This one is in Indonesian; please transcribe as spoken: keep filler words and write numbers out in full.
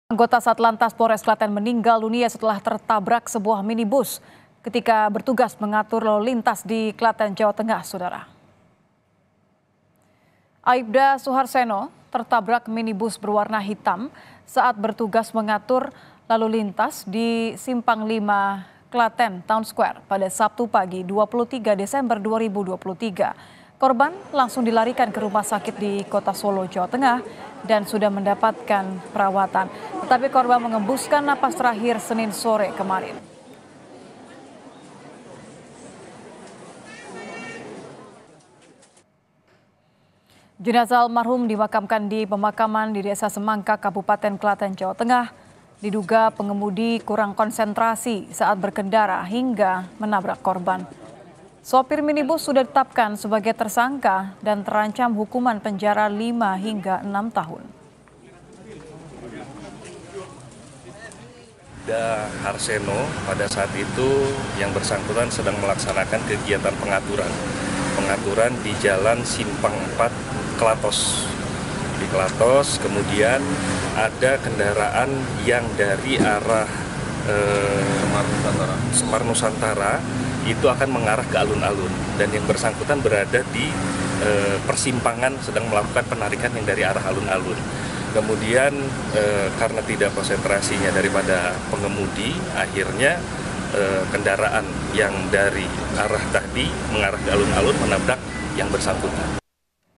Anggota Satlantas Polres Klaten meninggal dunia setelah tertabrak sebuah minibus ketika bertugas mengatur lalu lintas di Klaten, Jawa Tengah, saudara. Aibda Suharseno tertabrak minibus berwarna hitam saat bertugas mengatur lalu lintas di Simpang lima Klaten Town Square pada Sabtu pagi dua puluh tiga Desember dua ribu dua puluh tiga. Korban langsung dilarikan ke rumah sakit di Kota Solo, Jawa Tengah dan sudah mendapatkan perawatan. Tetapi korban mengembuskan napas terakhir Senin sore kemarin. Jenazah almarhum dimakamkan di pemakaman di Desa Semangka, Kabupaten Klaten, Jawa Tengah. Diduga pengemudi kurang konsentrasi saat berkendara hingga menabrak korban. Sopir minibus sudah ditetapkan sebagai tersangka dan terancam hukuman penjara lima hingga enam tahun. Da Harseno pada saat itu yang bersangkutan sedang melaksanakan kegiatan pengaturan. Pengaturan di Jalan Simpang empat Klatos. Di Klatos kemudian ada kendaraan yang dari arah eh, Semar Nusantara. Semar Nusantara itu akan mengarah ke alun-alun dan yang bersangkutan berada di eh, persimpangan sedang melakukan penarikan yang dari arah alun-alun. Kemudian eh, karena tidak konsentrasinya daripada pengemudi, akhirnya eh, kendaraan yang dari arah tadi mengarah ke alun-alun menabrak yang bersangkutan.